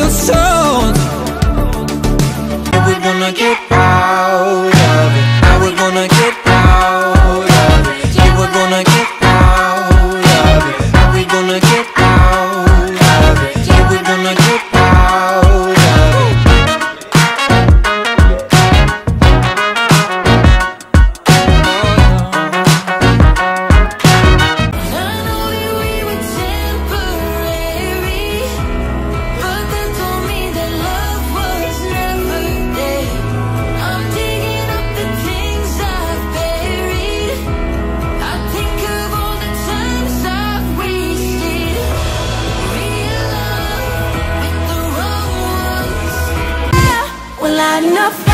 songs. And we're gonna get out of it. How we're gonna get out of it. Yeah, we're gonna get out of it. How we gonna get out of it. Yeah, we're gonna get out of it. Enough